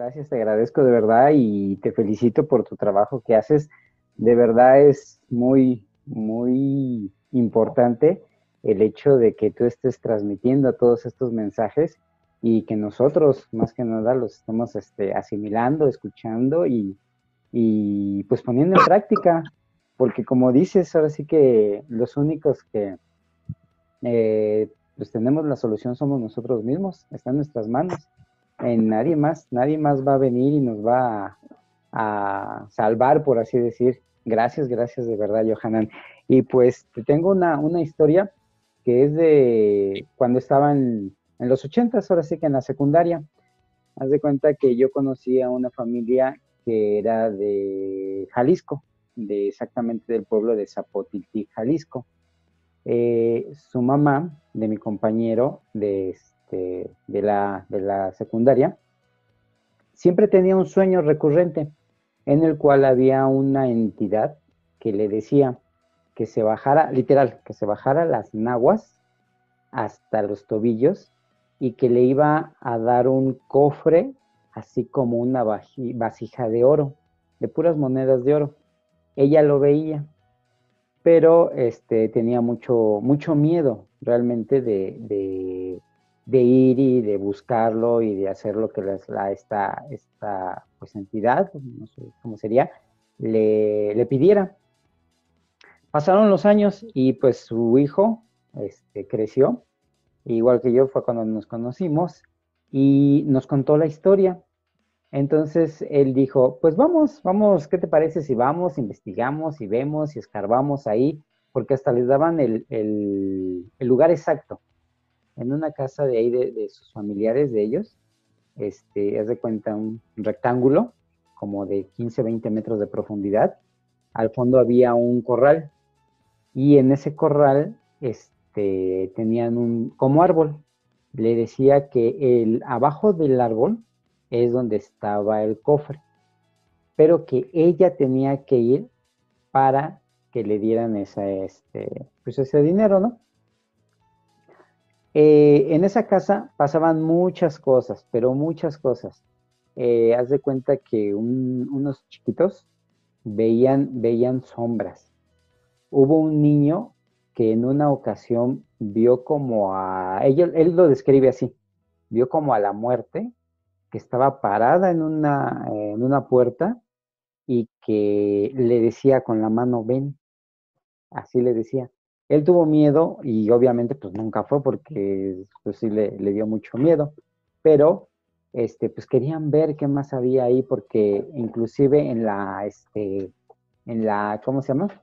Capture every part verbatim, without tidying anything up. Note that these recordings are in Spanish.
gracias, te agradezco de verdad y te felicito por tu trabajo que haces. De verdad es muy, muy importante el hecho de que tú estés transmitiendo todos estos mensajes y que nosotros, más que nada, los estemos este, asimilando, escuchando y, y pues poniendo en práctica, porque como dices, ahora sí que los únicos que eh, pues tenemos la solución somos nosotros mismos, está en nuestras manos. En nadie más, nadie más va a venir y nos va a, a salvar, por así decir. Gracias, gracias de verdad, Johanan. Y pues te tengo una, una historia que es de cuando estaba en, en los ochentas, ahora sí que en la secundaria. Haz de cuenta que yo conocí a una familia que era de Jalisco, de exactamente del pueblo de Zapotiltic, Jalisco. Eh, su mamá, de mi compañero de, este, de, la, de la secundaria, siempre tenía un sueño recurrente en el cual había una entidad que le decía que se bajara, literal, que se bajara las naguas hasta los tobillos y que le iba a dar un cofre, así como una vasija de oro, de puras monedas de oro. Ella lo veía, pero este, tenía mucho, mucho miedo realmente de, de, de ir y de buscarlo y de hacer lo que les, la, esta, esta pues, entidad, no sé cómo sería, le, le pidiera. Pasaron los años y pues su hijo este, creció, igual que yo fue cuando nos conocimos, y nos contó la historia. Entonces él dijo, pues vamos, vamos, ¿qué te parece si vamos, investigamos y vemos y escarbamos ahí? Porque hasta les daban el, el, el lugar exacto, en una casa de ahí de, de sus familiares, de ellos, este, haz de cuenta un rectángulo como de quince, veinte metros de profundidad. Al fondo había un corral y en ese corral este, tenían un, como árbol. Le decía que el, abajo del árbol es donde estaba el cofre, pero que ella tenía que ir para que le dieran esa, este, pues ese dinero, ¿no? Eh, en esa casa pasaban muchas cosas, pero muchas cosas. Eh, haz de cuenta que un, unos chiquitos veían, veían sombras. Hubo un niño que en una ocasión vio como a, él, él lo describe así, vio como a la muerte que estaba parada en una, en una puerta y que le decía con la mano, ven, así le decía. Él tuvo miedo y obviamente pues nunca fue porque pues sí le, le dio mucho miedo, pero este, pues querían ver qué más había ahí porque inclusive en la, este, en la, ¿cómo se llama?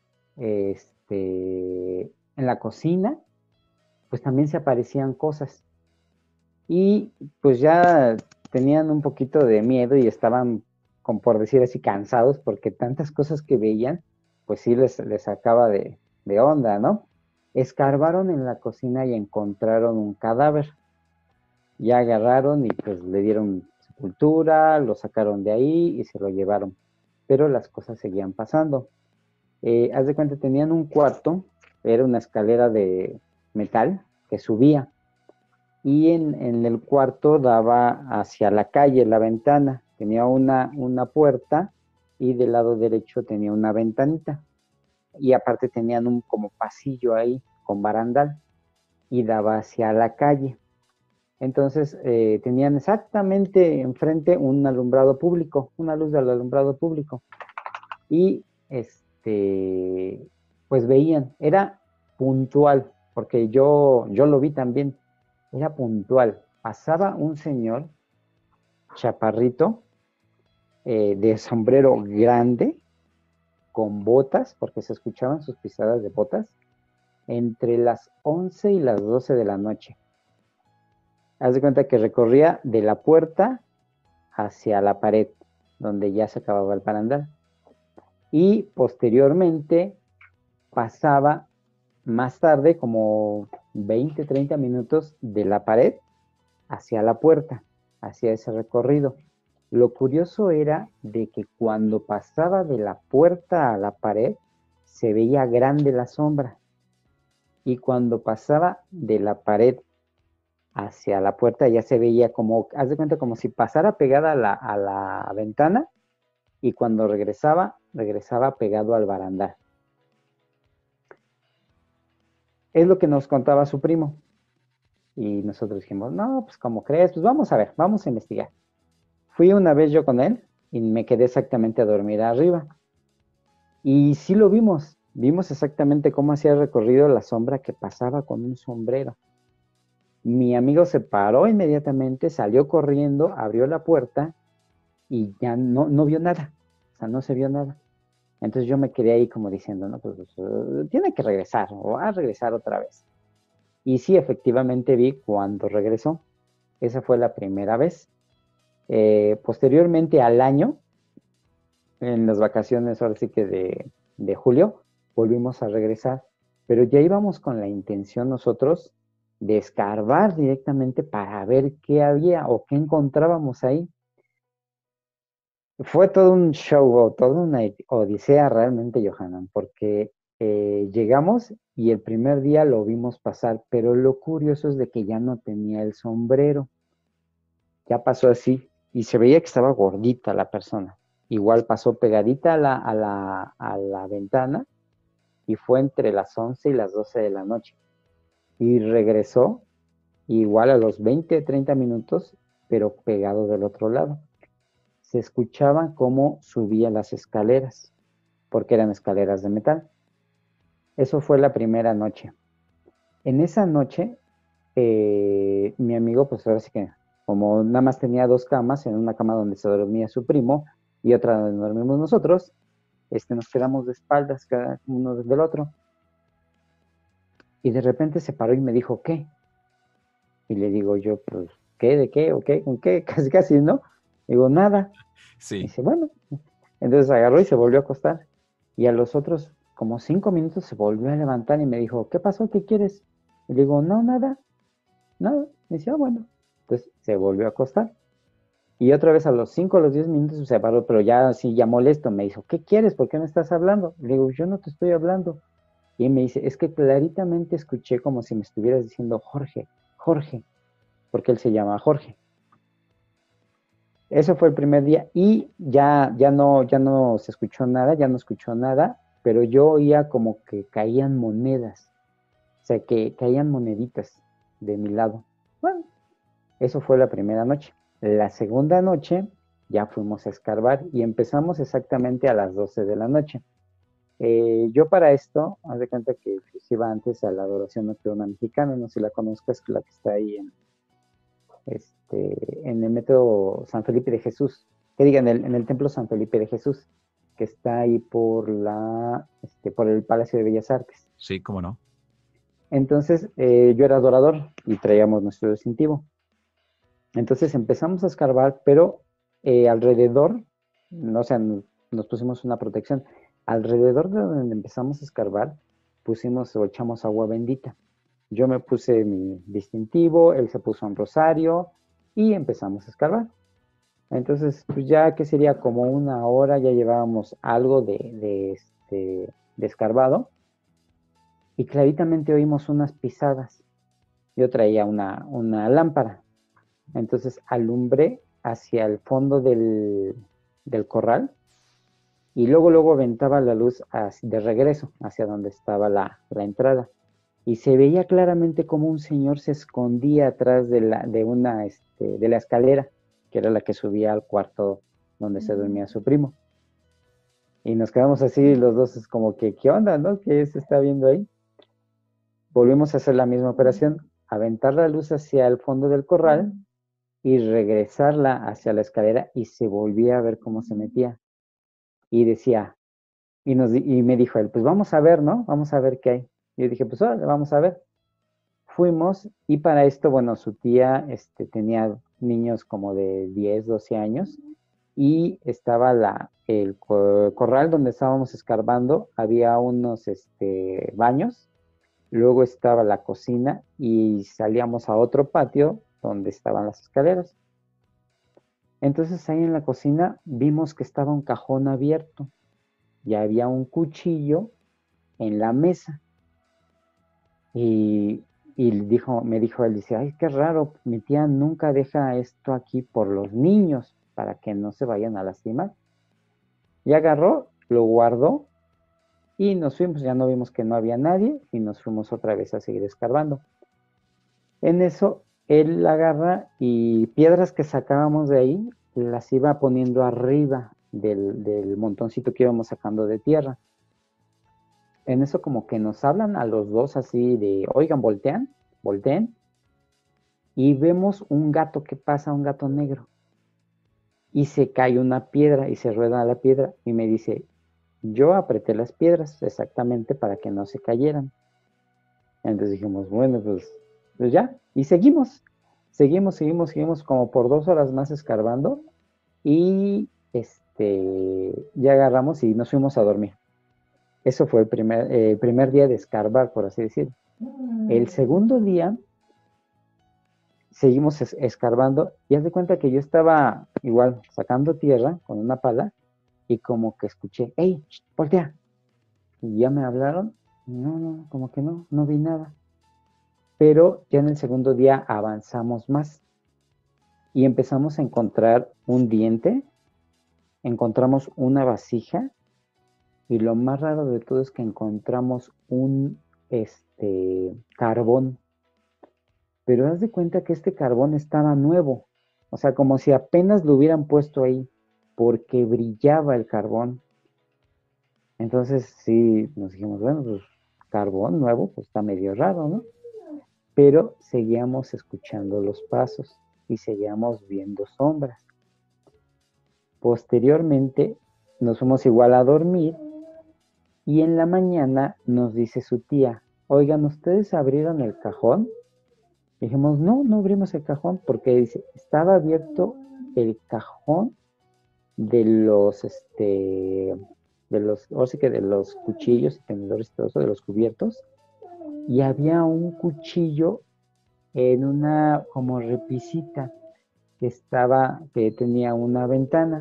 Este, en la cocina, pues también se aparecían cosas y pues ya tenían un poquito de miedo y estaban, como por decir así, cansados porque tantas cosas que veían, pues sí les, les sacaba de, de onda, ¿no? Escarbaron en la cocina y encontraron un cadáver. Ya agarraron y pues le dieron sepultura, lo sacaron de ahí y se lo llevaron. Pero las cosas seguían pasando. Eh, haz de cuenta, tenían un cuarto, era una escalera de metal que subía y en, en el cuarto daba hacia la calle, la ventana. Tenía una, una puerta y del lado derecho tenía una ventanita. Y aparte tenían un como pasillo ahí con barandal y daba hacia la calle. Entonces eh, tenían exactamente enfrente un alumbrado público, una luz del alumbrado público. Y este, pues veían, era puntual, porque yo, yo lo vi también, era puntual. Pasaba un señor chaparrito eh, de sombrero grande, con botas, porque se escuchaban sus pisadas de botas, entre las once y las doce de la noche. Haz de cuenta que recorría de la puerta hacia la pared, donde ya se acababa el barandal. Y posteriormente pasaba más tarde, como veinte, treinta minutos, de la pared hacia la puerta, hacia ese recorrido. Lo curioso era de que cuando pasaba de la puerta a la pared, se veía grande la sombra. Y cuando pasaba de la pared hacia la puerta, ya se veía como, haz de cuenta, como si pasara pegada a la, a la ventana y cuando regresaba, regresaba pegado al barandal. Es lo que nos contaba su primo. Y nosotros dijimos, no, pues ¿cómo crees? Pues vamos a ver, vamos a investigar. Fui una vez yo con él y me quedé exactamente a dormir arriba. Y sí lo vimos, vimos exactamente cómo hacía el recorrido la sombra que pasaba con un sombrero. Mi amigo se paró inmediatamente, salió corriendo, abrió la puerta y ya no, no vio nada, o sea, no se vio nada. Entonces yo me quedé ahí como diciendo, no, pues, pues uh, tiene que regresar, o va a regresar otra vez. Y sí, efectivamente vi cuando regresó. Esa fue la primera vez. Eh, posteriormente al año, en las vacaciones, ahora sí que de, de julio, volvimos a regresar, pero ya íbamos con la intención nosotros de escarbar directamente para ver qué había o qué encontrábamos ahí. Fue todo un show, o toda una odisea realmente, Johanan, porque eh, llegamos y el primer día lo vimos pasar, pero lo curioso es de que ya no tenía el sombrero. Ya pasó así y se veía que estaba gordita la persona. Igual pasó pegadita a la, a la, a la ventana y fue entre las once y las doce de la noche. Y regresó igual a los veinte, treinta minutos, pero pegado del otro lado. Se escuchaba cómo subía las escaleras, porque eran escaleras de metal. Eso fue la primera noche. En esa noche, eh, mi amigo, pues ahora sí que, como nada más tenía dos camas, en una cama donde se dormía su primo y otra donde dormimos nosotros, este, nos quedamos de espaldas cada uno del otro. Y de repente se paró y me dijo, ¿qué? Y le digo yo, pues, ¿qué? ¿De qué? ¿O qué? ¿Con qué? Casi, casi, ¿no? Digo, nada. Y Sí. dice, bueno. Entonces agarró y se volvió a acostar. Y a los otros, como cinco minutos, se volvió a levantar y me dijo, ¿qué pasó? ¿Qué quieres? Y le digo, no, nada, nada. Me dice, ah, bueno. Entonces se volvió a acostar. Y otra vez a los cinco o los diez minutos se paró, pero ya así, ya molesto, me dijo, ¿qué quieres? ¿Por qué me estás hablando? Le digo, yo no te estoy hablando. Y me dice, es que claritamente escuché como si me estuvieras diciendo Jorge, Jorge, porque él se llama Jorge. Eso fue el primer día y ya, ya no, ya no se escuchó nada, ya no escuchó nada, pero yo oía como que caían monedas, o sea, que caían moneditas de mi lado. Bueno, eso fue la primera noche. La segunda noche ya fuimos a escarbar y empezamos exactamente a las doce de la noche. Eh, yo para esto, haz de cuenta que pues, iba antes a la adoración nocturna mexicana, no sé si la conozcas, la que está ahí en, este, en el metro San Felipe de Jesús, que diga, en el, en el templo San Felipe de Jesús, que está ahí por la, este, por el Palacio de Bellas Artes. Sí, cómo no. Entonces, eh, yo era adorador y traíamos nuestro distintivo. Entonces empezamos a escarbar, pero eh, alrededor, no, o sea, nos pusimos una protección. Alrededor de donde empezamos a escarbar, pusimos o echamos agua bendita. Yo me puse mi distintivo, él se puso un rosario y empezamos a escarbar. Entonces, pues ya que sería como una hora, ya llevábamos algo de, de, este, de escarbado y claritamente oímos unas pisadas. Yo traía una, una lámpara. Entonces alumbré hacia el fondo del, del corral y luego, luego aventaba la luz hacia, de regreso hacia donde estaba la, la entrada. Y se veía claramente como un señor se escondía atrás de la, de una, este, de la escalera, que era la que subía al cuarto donde se dormía su primo. Y nos quedamos así los dos, es como que, ¿qué onda, no? ¿Qué se está viendo ahí? Volvimos a hacer la misma operación, aventar la luz hacia el fondo del corral y regresarla hacia la escalera y se volvía a ver cómo se metía. Y decía, y, nos, y me dijo él, pues vamos a ver, ¿no? Vamos a ver qué hay. Y yo dije, pues órale, vamos a ver. Fuimos y para esto, bueno, su tía este, tenía niños como de diez doce años y estaba la, el corral donde estábamos escarbando, había unos este, baños, luego estaba la cocina y salíamos a otro patio donde estaban las escaleras. Entonces ahí en la cocina vimos que estaba un cajón abierto y había un cuchillo en la mesa. Y y dijo, me dijo él, dice, ay, qué raro, mi tía nunca deja esto aquí por los niños, para que no se vayan a lastimar. Y agarró, lo guardó, y nos fuimos, ya no vimos que no había nadie, y nos fuimos otra vez a seguir escarbando. En eso, él agarra y piedras que sacábamos de ahí, las iba poniendo arriba del, del montoncito que íbamos sacando de tierra. En eso como que nos hablan a los dos así de, oigan, voltean, volteen, y vemos un gato que pasa, un gato negro, y se cae una piedra y se rueda la piedra, y me dice, yo apreté las piedras exactamente para que no se cayeran. Entonces dijimos, bueno, pues, pues ya, y seguimos, seguimos, seguimos, seguimos como por dos horas más escarbando, y este, ya agarramos y nos fuimos a dormir. Eso fue el primer, eh, el primer día de escarbar, por así decirlo. El segundo día seguimos es escarbando y haz de cuenta que yo estaba igual sacando tierra con una pala y como que escuché, ¡hey, voltea! Y ya me hablaron, no, no, como que no, no vi nada. Pero ya en el segundo día avanzamos más y empezamos a encontrar un diente, encontramos una vasija y lo más raro de todo es que encontramos un este, carbón. Pero haz de cuenta que este carbón estaba nuevo, o sea, como si apenas lo hubieran puesto ahí, porque brillaba el carbón. Entonces sí, nos dijimos, bueno, pues carbón nuevo, pues está medio raro, ¿no? Pero seguíamos escuchando los pasos y seguíamos viendo sombras. Posteriormente nos fuimos igual a dormir y en la mañana nos dice su tía, oigan, ¿ustedes abrieron el cajón? Dijimos, no, no abrimos el cajón porque dice, estaba abierto el cajón de los, este, de los, o sí que de los cuchillos y tenedores y todo eso, de los cubiertos, y había un cuchillo en una como repisita que estaba, que tenía una ventana.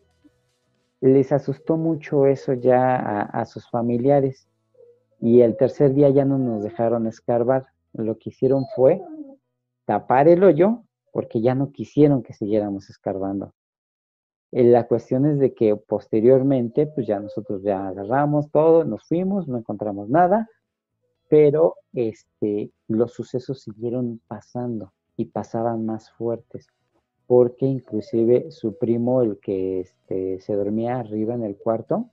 Les asustó mucho eso ya a, a sus familiares y el tercer día ya no nos dejaron escarbar. Lo que hicieron fue tapar el hoyo porque ya no quisieron que siguiéramos escarbando. Eh, La cuestión es de que posteriormente, pues ya nosotros ya agarramos todo, nos fuimos, no encontramos nada, pero este, los sucesos siguieron pasando y pasaban más fuertes, porque inclusive su primo, el que este, se dormía arriba en el cuarto,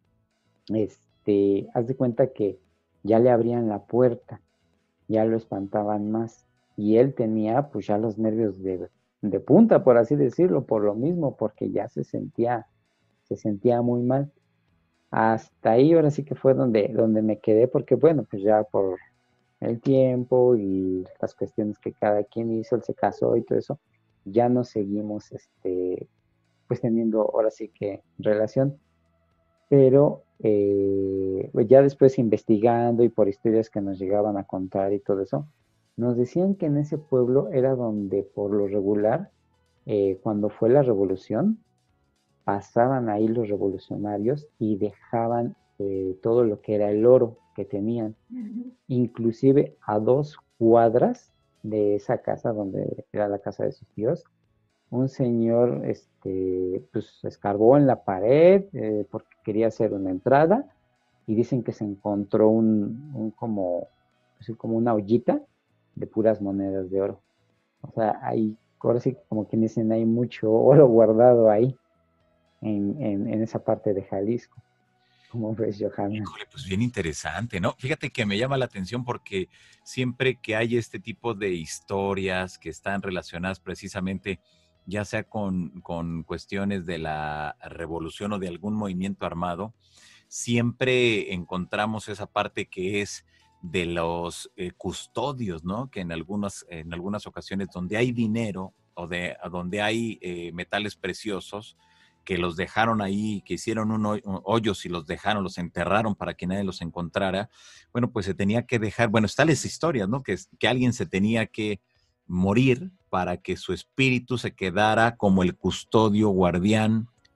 este, haz de cuenta que ya le abrían la puerta, ya lo espantaban más. Y él tenía pues ya los nervios de, de punta, por así decirlo, por lo mismo, porque ya se sentía, se sentía muy mal. Hasta ahí ahora sí que fue donde, donde me quedé, porque bueno, pues ya por el tiempo y las cuestiones que cada quien hizo, él se casó y todo eso, ya no seguimos este, pues teniendo ahora sí que relación, pero eh, pues ya después investigando y por historias que nos llegaban a contar y todo eso, nos decían que en ese pueblo era donde por lo regular, eh, cuando fue la revolución, pasaban ahí los revolucionarios y dejaban eh, todo lo que era el oro que tenían, inclusive a dos cuadras de esa casa donde era la casa de sus tíos, un señor este, pues escarbó en la pared eh, porque quería hacer una entrada y dicen que se encontró un, un como, así como una ollita de puras monedas de oro. O sea, hay, ahora sí, como quien dicen, hay mucho oro guardado ahí en, en, en esa parte de Jalisco. ¿Cómo ves, Johanna? Híjole, pues bien interesante, ¿no? Fíjate que me llama la atención porque siempre que hay este tipo de historias que están relacionadas precisamente, ya sea con, con cuestiones de la revolución o de algún movimiento armado, siempre encontramos esa parte que es de los eh, custodios, ¿no? Que en algunas, en algunas ocasiones donde hay dinero o de, donde hay eh, metales preciosos, que los dejaron ahí, que hicieron un, hoy, un hoyos y los dejaron, los enterraron para que nadie los encontrara, bueno, pues se tenía que dejar, bueno, está las historias, ¿no? Que, que alguien se tenía que morir para que su espíritu se quedara como el custodio guardián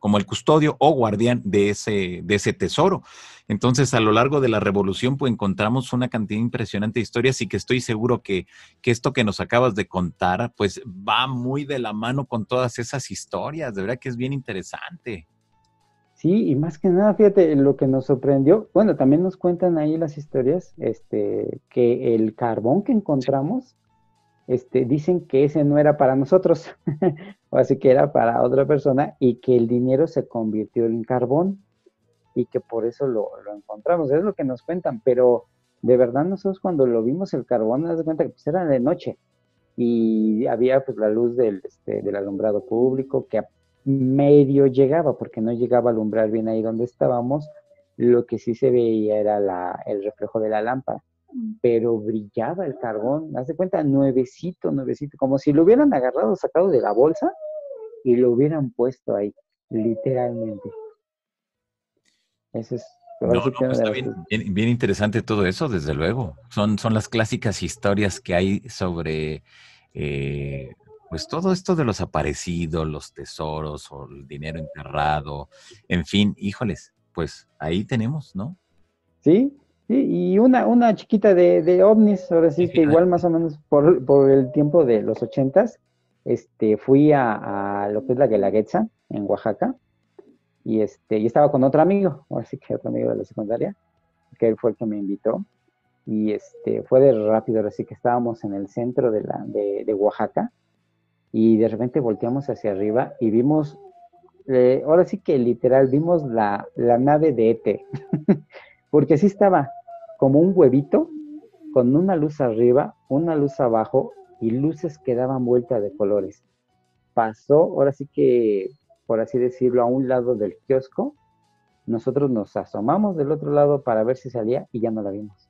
como el custodio o guardián de ese, de ese tesoro. Entonces, a lo largo de la revolución, pues encontramos una cantidad impresionante de historias y que estoy seguro que, que esto que nos acabas de contar, pues va muy de la mano con todas esas historias. De verdad que es bien interesante. Sí, y más que nada, fíjate, lo que nos sorprendió, bueno, también nos cuentan ahí las historias, este, que el carbón que encontramos, este, dicen que ese no era para nosotros, o así que era para otra persona, y que el dinero se convirtió en carbón, y que por eso lo, lo encontramos, es lo que nos cuentan, pero de verdad nosotros cuando lo vimos el carbón, nos das cuenta que pues era de noche, y había pues la luz del, este, del alumbrado público que medio llegaba, porque no llegaba a alumbrar bien ahí donde estábamos, lo que sí se veía era la, el reflejo de la lámpara, pero brillaba el carbón, haz de cuenta, nuevecito, nuevecito, como si lo hubieran agarrado, sacado de la bolsa y lo hubieran puesto ahí, literalmente. Eso es, No, ahora sí no, que una pues de está las bien, cosas. bien, bien interesante todo eso, desde luego. Son, son las clásicas historias que hay sobre, eh, pues todo esto de los aparecidos, los tesoros o el dinero enterrado, en fin, híjoles, pues ahí tenemos, ¿no? Sí, sí, y una, una chiquita de, de ovnis, ahora Sí, sí que igual fíjate. más o menos por, por el tiempo de los ochentas, este, fui a, a lo que es la Guelaguetza, en Oaxaca, y este, y estaba con otro amigo, ahora sí que otro amigo de la secundaria, que él fue el que me invitó, y este, fue de rápido, ahora sí que estábamos en el centro de, la, de, de Oaxaca, y de repente volteamos hacia arriba y vimos, eh, ahora sí que literal, vimos la, la nave de E T, porque sí estaba como un huevito con una luz arriba, una luz abajo y luces que daban vuelta de colores. Pasó, ahora sí que, por así decirlo, a un lado del kiosco. Nosotros nos asomamos del otro lado para ver si salía y ya no la vimos.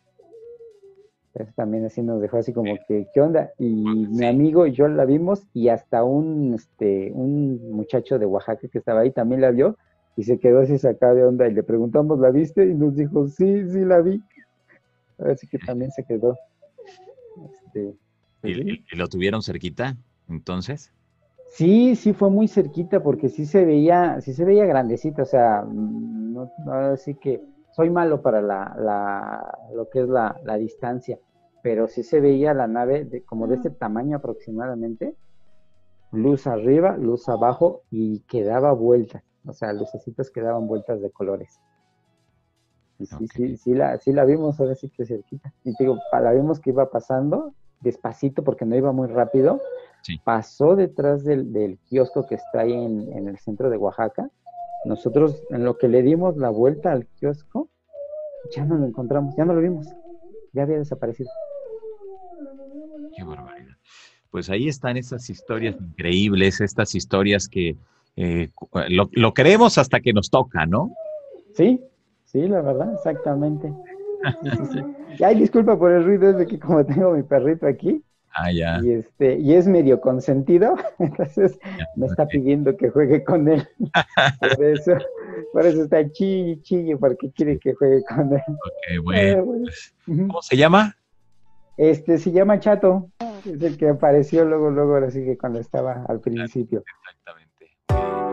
Eso también así nos dejó así como que, ¿qué onda? Y mi Sí. amigo y yo la vimos y hasta un, este, un muchacho de Oaxaca que estaba ahí también la vio y se quedó así sacado de onda y le preguntamos, ¿la viste? Y nos dijo, sí, sí la vi. Así que también se quedó, este, ¿Y, pues sí. y- y lo tuvieron cerquita, entonces? Sí, sí fue muy cerquita porque sí se veía, sí se veía grandecita, o sea, mm, no, no, así que soy malo para la, la, lo que es la, la distancia, pero sí se veía la nave de, como de este tamaño aproximadamente, luz arriba, luz abajo y que daba vueltas, o sea, lucecitas que daban vueltas de colores. Y sí, Ok. sí, sí la, sí la vimos ahora sí que cerquita. Y te digo, pa- la vimos que iba pasando despacito porque no iba muy rápido, Sí. pasó detrás del, del kiosco que está ahí en, en el centro de Oaxaca. Nosotros, en lo que le dimos la vuelta al kiosco, ya no lo encontramos, ya no lo vimos, ya había desaparecido. Qué barbaridad. Pues ahí están estas historias increíbles, estas historias que eh, cu- lo, lo creemos hasta que nos toca, ¿no? Sí, sí, la verdad, exactamente. Sí, sí, sí. Y ay, disculpa por el ruido, es de que como tengo mi perrito aquí, Ah, ya, y este, y es medio consentido, entonces ya, me está ok. pidiendo que juegue con él. Por eso, por eso está chille, chille, porque quiere Sí, que juegue con él. ok, bueno. Ah, bueno. Pues, Ujú. ¿cómo se llama? Este se llama Chato, es el que apareció luego, luego, ahora sí que cuando estaba al principio. Exactamente.